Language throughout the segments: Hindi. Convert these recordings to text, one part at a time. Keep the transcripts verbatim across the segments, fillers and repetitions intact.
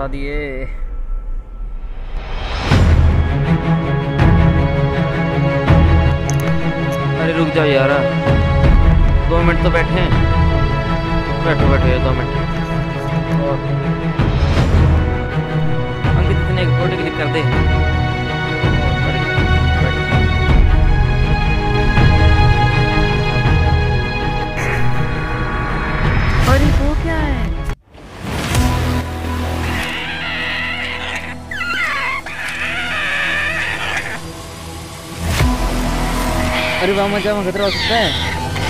बता दिए। अरे रुक जाओ यार, दो मिनट तो बैठे हैं। बैठो बैठो यार, दो मिनट। अंकित इतने एक फोटो क्लिक कर दे। अरे वो क्या है? अरे वाह, मजा में खतरा हो सकता है।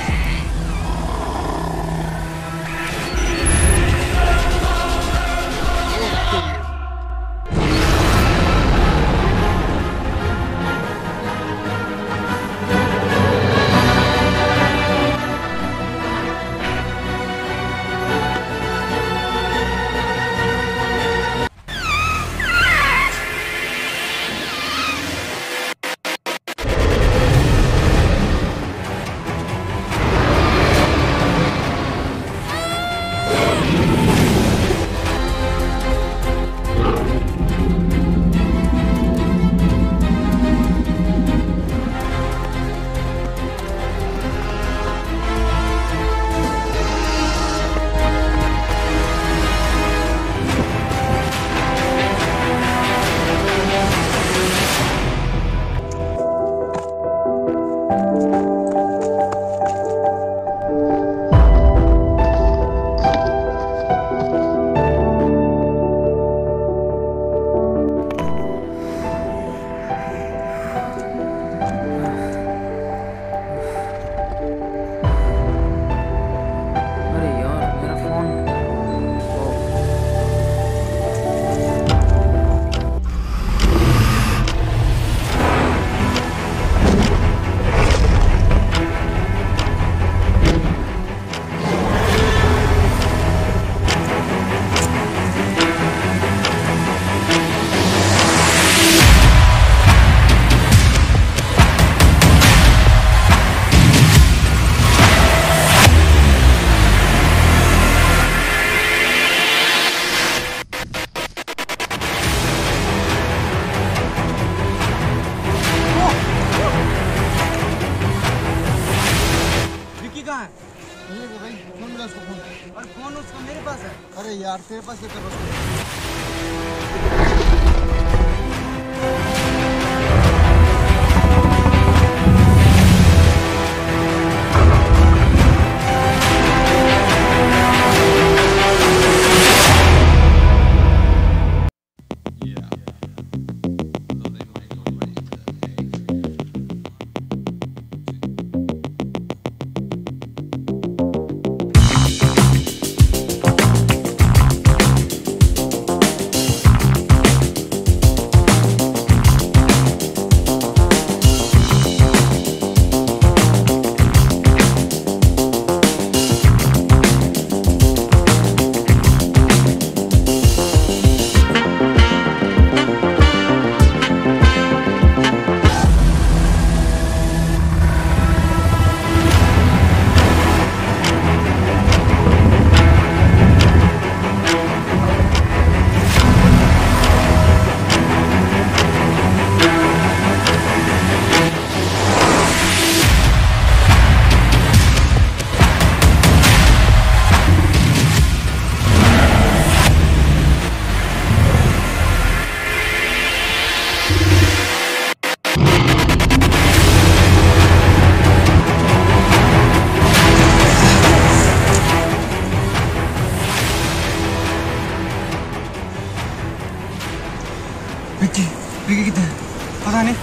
फोन उसका मेरे पास है। अरे यार तेरे पास है तो विक्की विक्की किधर है? पता नहीं।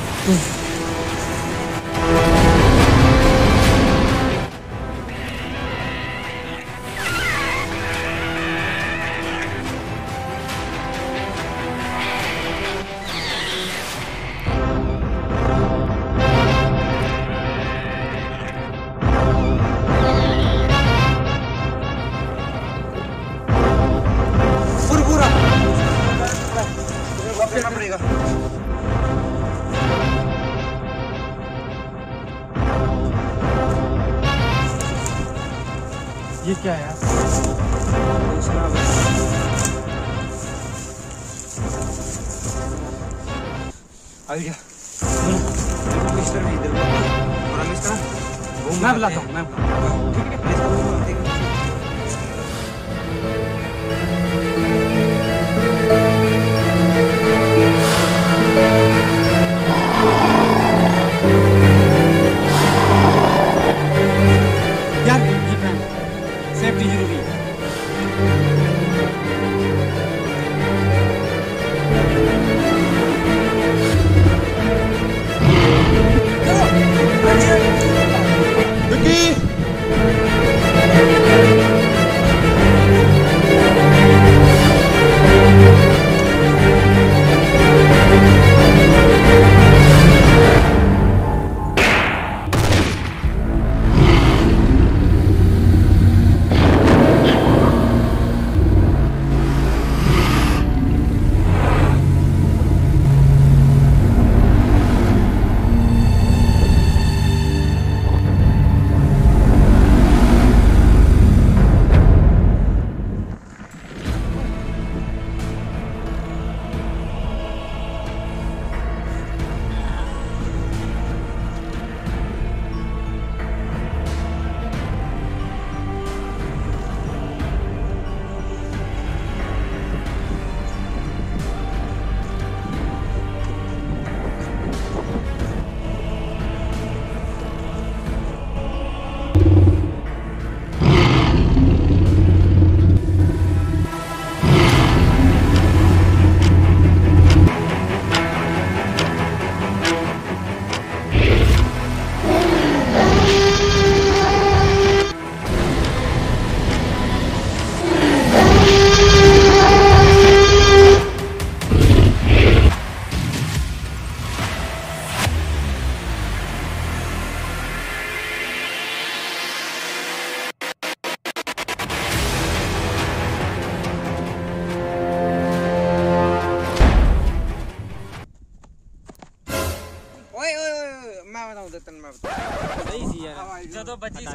पूरा पूरा पड़ेगा। ये क्या है यार? आइडिया मिस्टर भी इधर और मिस्टर मैं बुलाता हूँ मैं बुलाता हूँ यार ये फैन सेफ्टी जरूरी है मैं बताऊं देतन मैं बताऊं नहीं सी यार ਜਦੋਂ बच्ची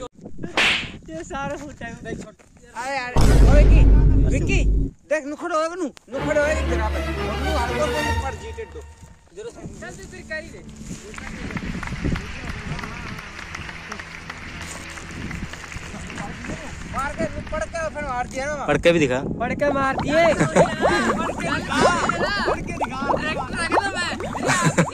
से ये सारा सोचा है देख छोड़ अरे यार ओए की विक्की देख नु खड़ो होए नु नु खड़ो होए तेरा पे नु हर को को पर जीटेड दो जरो चल तू फिर करी दे मार के पड़ के फिर मार दिया ना पड़ के भी दिखा पड़ के मार दिए पड़ के दिखा पड़ के दिखा ट्रैक्टर रख दो मैं